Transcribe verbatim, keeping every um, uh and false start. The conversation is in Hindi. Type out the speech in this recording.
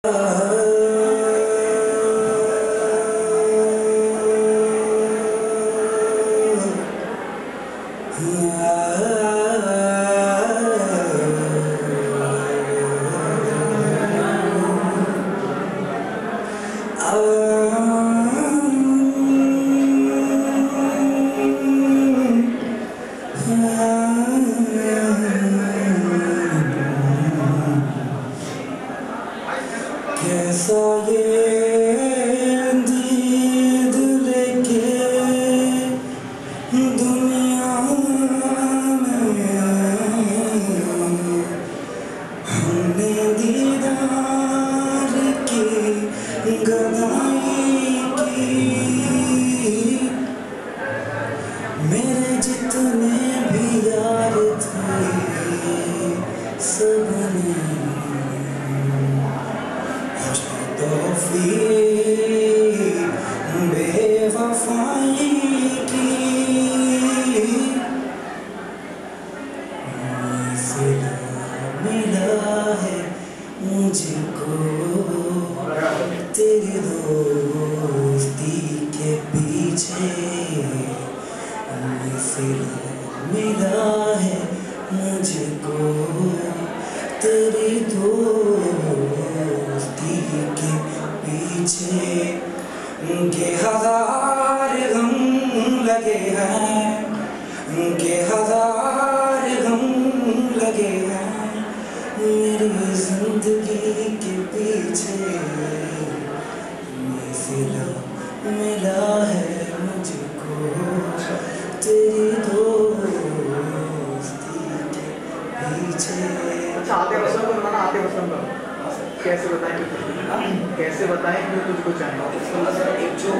कैसा ये दीद लेके दुनिया में हमने दीदार की गदाई की। मेरे जितने भी यार थे सबने बेवफाई की। सिला मिला है मुझको तेरी दोस्ती के पीछे। सिला मिला है मुझको तेरी दोस्ती के पीछे। उनके हजार गम लगे हैं, उनके हजार गम लगे हैं मेरी जिंदगी के पीछे। सिला मिला है मुझको तेरी दोस्ती के पीछे। अच्छा, आते वसंत को आते वसंत कैसे बताएं कैसे बताएं क्यों तुझको चाहिए?